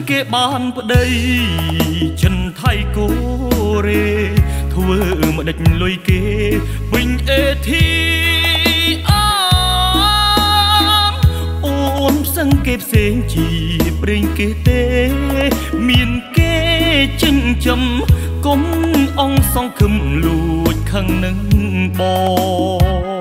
គេបានប្តីចិនថៃកូរ៉េធ្វើមកដេចលុយគេវិញអេធីអូនផ្សឹងគេផ្សេងជាប្រេងគេទេមានគេចិញ្ចឹមកុំអងសងខឹមលួចខឹងនឹងបង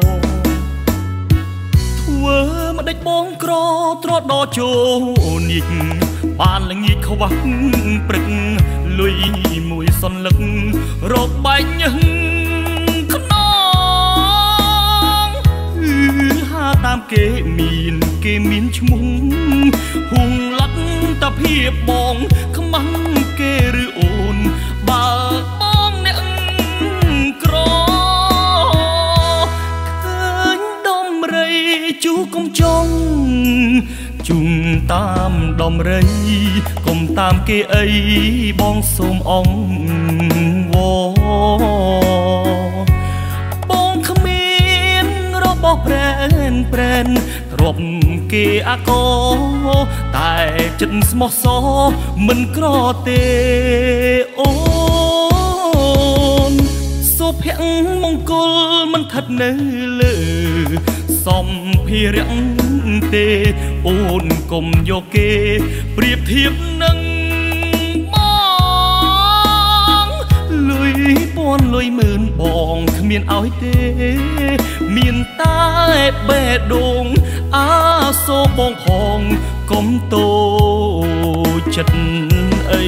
ធ្វើមកដេចបងក្រត្រដចូលនិចបានល្ងាចខ្វះព្រឹកលុយមួយសន្លឹករកបែកញឹងខ្នងហាតាមគេមានឈ្មោះហួងលាត់តាភាពបងខ្មាំងគេឬអូនបើបងអ្នកក្រឃើញដំរីជូកុំចង់ជុំតាមដំរីកុំតាមគេអីបងសូមអងវបងគ្មានរបស់ប្រែនទ្រពគេអាកោតែចិត្តស្មោះសរមិនក្រទេអូនសុភមង្គលមិនថិតនៅលើសម្ភារៈទេអូនកុំយកគេប្រៀបធៀបនឹងបងលុយពាន់លុយម៉ឺនបងគ្មានឲ្យទេមានតែបេះដូងអាសូរបងផងកុំតូចចិត្តអី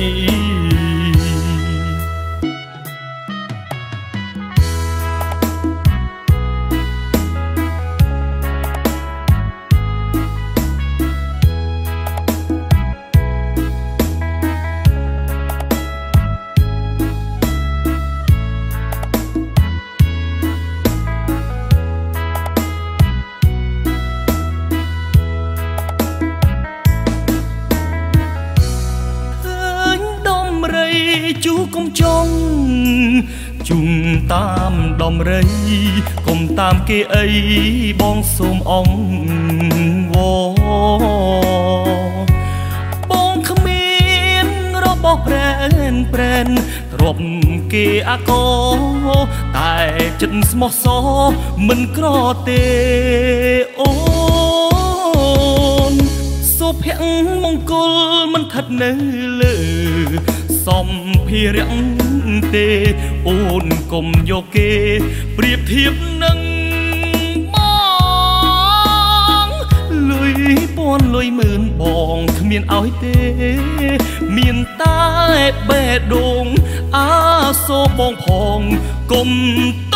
ជូកុំចង់ជុំតាមដំរីកុំតាមគេអីបងសូមអងវបងគ្មានរបស់ប្រែនទ្រពគេអាកោតែចិត្តស្មោះសរមិនក្រទេអូនសុភមង្គលមិនថិតនៅលើសម្ភារៈទេអូនកុំយកគេប្រៀបធៀបនឹងបងលុយពាន់លុយម៉ឺនបងគ្មានឲ្យទេមានតែបេះដូងអាសូរបងផងកុំ